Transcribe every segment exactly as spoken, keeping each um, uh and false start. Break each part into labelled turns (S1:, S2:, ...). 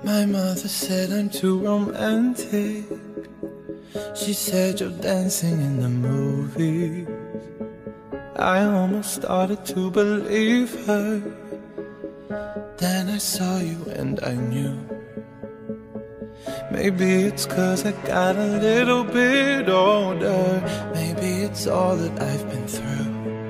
S1: My mother said I'm too romantic. She said you're dancing in the movies. I almost started to believe her. Then I saw you and I knew. Maybe it's 'cause I got a little bit older. Maybe it's all that I've been through.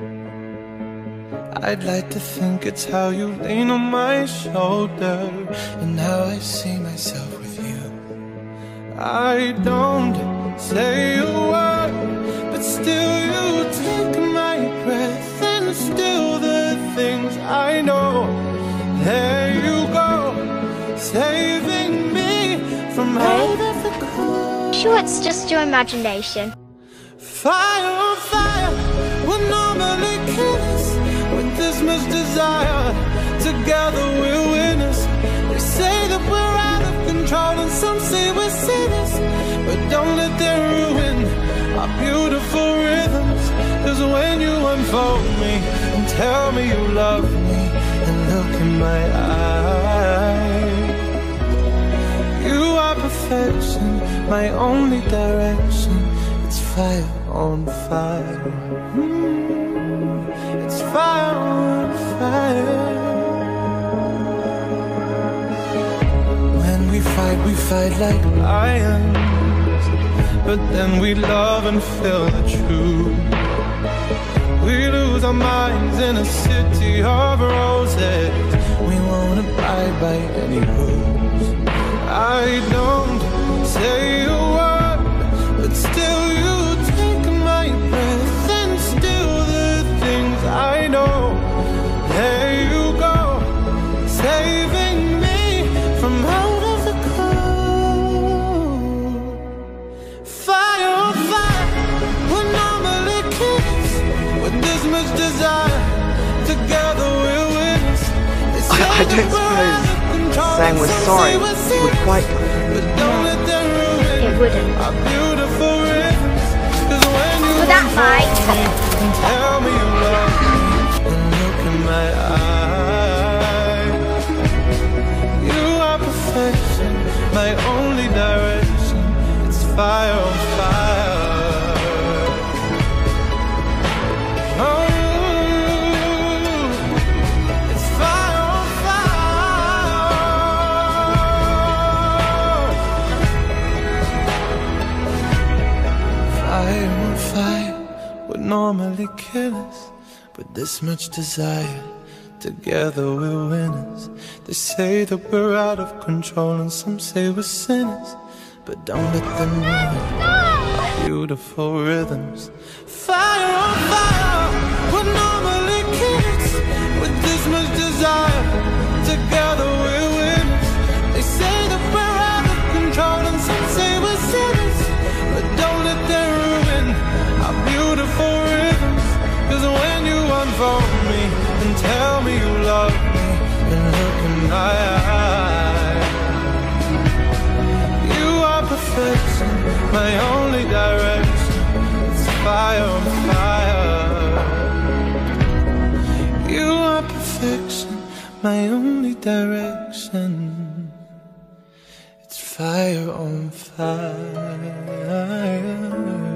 S1: I'd like to think it's how you lean on my shoulder, and how I see myself with you. I don't say a word, but still you take my breath. And still the things I know, there you go, saving me from out of the cold.
S2: Sure, it's just your imagination.
S1: Fire on fire, we're normally killers. With this much desire, together we're winners. They say that we're out of control, and some say we're sinners. But don't let them ruin our beautiful rhythms. 'Cause when you unfold me and tell me you love me, and look in my eyes, you are perfection, my only direction. It's fire on fire. Mm, it's fire on fire. When we fight, we fight like lions, but then we love and feel the truth. We lose our minds in a city of roses. We won't abide by any rules. I don't say a word, but still you take my breath. And still the things I know, there you go, saving me from out of the cold. Fire on fire, we're normally kids. With this much desire, together we're winners.
S3: I, I don't suppose saying we're sorry would quite...
S2: It wouldn't. Well, that might.
S1: Tell me you love me and look in my eyes. You are perfection, my only direction. It's fire on fire. Oh, it's fire on fire. Fire on fire would normally kill us, but this much desire, together we're winners. They say that we're out of control, and some say we're sinners. But don't let them ruin our beautiful rhythms. Fire on fire, we're normally kids. With this much desire, together we're winners. They say that we're out of control, and some say we're sinners. But don't let them ruin our beautiful rhythms. 'Cause when you unfold me and tell me you love me, and look in my eyes, you are perfection, my only direction. It's fire on fire. You are perfection, my only direction. It's fire on fire.